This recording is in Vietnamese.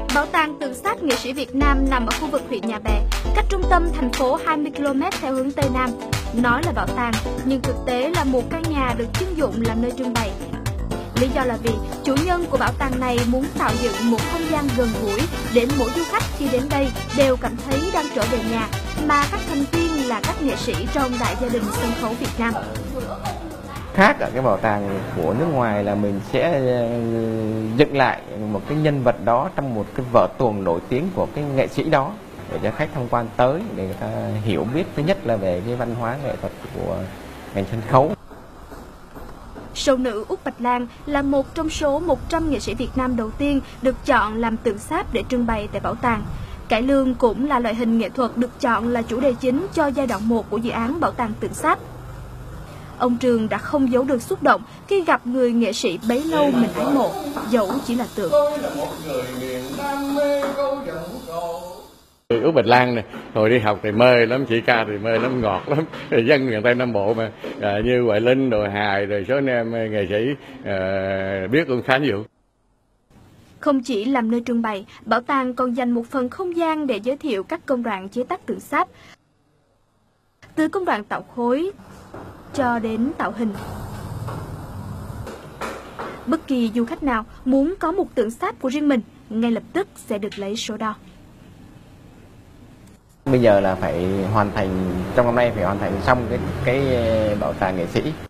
Bảo tàng tượng sáp nghệ sĩ Việt Nam nằm ở khu vực huyện Nhà Bè, cách trung tâm thành phố 20 km theo hướng Tây Nam. Nói là bảo tàng, nhưng thực tế là một căn nhà được trưng dụng làm nơi trưng bày. Lý do là vì chủ nhân của bảo tàng này muốn tạo dựng một không gian gần gũi để mỗi du khách khi đến đây đều cảm thấy đang trở về nhà, mà các thành viên là các nghệ sĩ trong đại gia đình sân khấu Việt Nam. Khác ở cái bảo tàng của nước ngoài là mình sẽ dựng lại một cái nhân vật đó trong một cái vở tuồng nổi tiếng của cái nghệ sĩ đó để cho khách tham quan tới, để người ta hiểu biết thứ nhất là về cái văn hóa nghệ thuật của ngành sân khấu. Sâu nữ Út Bạch Lan là một trong số 100 nghệ sĩ Việt Nam đầu tiên được chọn làm tượng sáp để trưng bày tại bảo tàng. Cải lương cũng là loại hình nghệ thuật được chọn là chủ đề chính cho giai đoạn 1 của dự án bảo tàng tượng sáp. Ông Trường đã không giấu được xúc động khi gặp người nghệ sĩ bấy lâu mình ái mộ, dẫu chỉ là tượng. Út Bạch Lan này, hồi đi học thì mê lắm, chị ca thì mê lắm, ngọt lắm. Dân miền Tây Nam Bộ mà như Hoài Linh, rồi Hài, rồi số anh em nghệ sĩ biết cũng khá nhiều. Không chỉ làm nơi trưng bày, bảo tàng còn dành một phần không gian để giới thiệu các công đoạn chế tác tượng sáp. Từ công đoạn tạo khối cho đến tạo hình. Bất kỳ du khách nào muốn có một tượng sáp của riêng mình, ngay lập tức sẽ được lấy số đo. Bây giờ là phải hoàn thành, trong năm nay phải hoàn thành xong cái bảo tàng nghệ sĩ.